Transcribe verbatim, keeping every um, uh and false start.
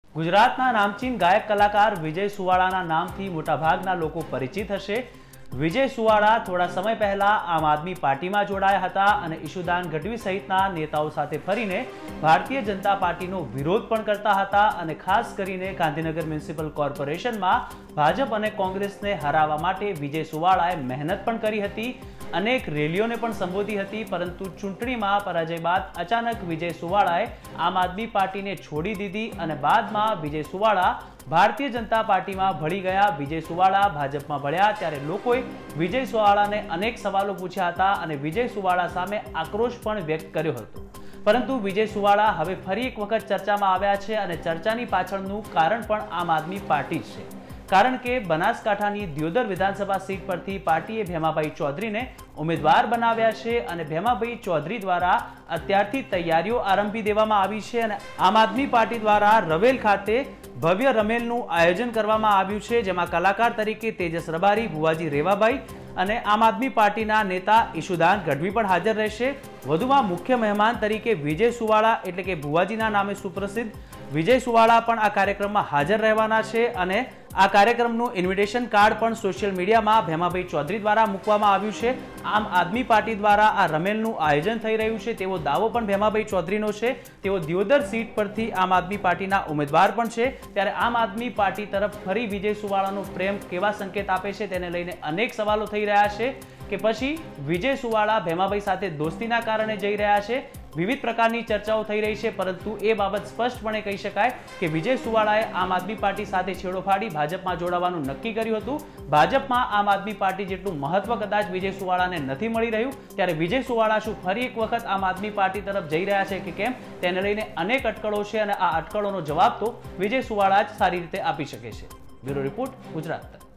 ગુજરાતના નામચીન ગાયક કલાકાર વિજય સુવાળાના નામથી મોટાભાગના લોકો પરિચિત હશે। વિજય સુવાળા થોડા સમય પહેલા આમ આદમી પાર્ટીમાં જોડાયા હતા અને ઈશુદાન ગઢવી સહિતના નેતાઓ સાથે ફરીને ભારતીય જનતા પાર્ટીનો વિરોધ પણ કરતા હતા અને ખાસ કરીને ગાંધીનગર મ્યુનિસિપલ કોર્પોરેશનમાં ભાજપ અને કોંગ્રેસને હરાવવા માટે વિજય સુવાળાએ મહેનત પણ કરી હતી। अनेक रेलियों ने पण संबोधी हती, परंतु चूंटणी में पराजय बाद अचानक विजय सुवाड़ाए आम आदमी पार्टी ने छोड़ी दीधी और बाद में विजय सुवाड़ा भारतीय जनता पार्टी में भળી गया। विजय सुवाड़ा भाजप में भळ्या त्यारे लोकोए विजय सुवाड़ा ने अनेक सवालों पूछ्या हता और विजय सुवाड़ा सामे आक्रोश पण व्यक्त कर्यो हतो। परंतु विजय सुवाड़ा हवे फरी एक वखत चर्चा में आव्या छे और चर्चानी पाछळनुं कारण पण आम आदमी पार्टी छे। कारण के बनासकांठानी दियोदर विधानसभा सीट परथी पार्टीए भेमाभाई चौधरी ने उम्मीदवार बनाव्या छे अने भेमाभाई चौधरी द्वारा अत्यारथी तैयारीओ आरंभी देवामां आवी छे अने आम आदमी पार्टी द्वारा रवेल खाते भव्य रमेलनुं आयोजन करवामां आव्युं छे, जेमां कलाकार तरीके तेजस रबारी, भुवाजी रेवाभाई અને આમ આદમી પાર્ટીના નેતા ઈશુદાન ગઢવી પણ હાજર રહેશે। વધુમાં મુખ્ય મહેમાન તરીકે વિજય સુવાળા એટલે કે ભુવાજીના નામે સુપ્રસિદ્ધ વિજય સુવાળા પણ આ કાર્યક્રમમાં હાજર રહેવાના છે અને આ કાર્યક્રમનું ઇન્વિટેશન કાર્ડ પણ સોશિયલ મીડિયામાં ભેમાભાઈ ચૌધરી દ્વારા મૂકવામાં આવ્યું છે। આમ આદમી પાર્ટી દ્વારા આ રમેલનું આયોજન થઈ રહ્યું છે તેવો દાવો પણ ભેમાભાઈ ચૌધરીનો છે। તેઓ દિયોદર સીટ પરથી આમ આદમી પાર્ટીના ઉમેદવાર પણ છે। ત્યારે આમ આદમી પાર્ટી તરફ ફરી વિજય સુવાળાનો પ્રેમ કેવા સંકેત આપે છે તેને લઈને અનેક સવાલો થઈ રહ્યા છે કે પછી વિજય સુવાળા ભેમાભાઈ સાથે દોસ્તીના કારણે જઈ રહ્યા છે। विविध प्रकारनी चर्चाओं थई रही है, परंतु ए बाबत स्पष्टपणे कही शकाय कि विजय सुवाड़ाए आम आदमी पार्टी साथे छेड़ो फाड़ी भाजपमां जोड़ावानुं नक्की कर्युं हतुं। भाजपमां आम आदमी पार्टी जेटलुं महत्व कदाच विजय सुवाड़ाने नथी मळी रह्युं, त्यारे विजय सुवाड़ा शुं फरी एक वखत आम आदमी पार्टी तरफ जई रह्या छे के केम तेने लईने अनेक अटकळो छे अने आ अटकळोनो जवाब तो विजय सुवाड़ा ज सारी रीते आपी शके छे। ब्यूरो रिपोर्ट, गुजरात तक।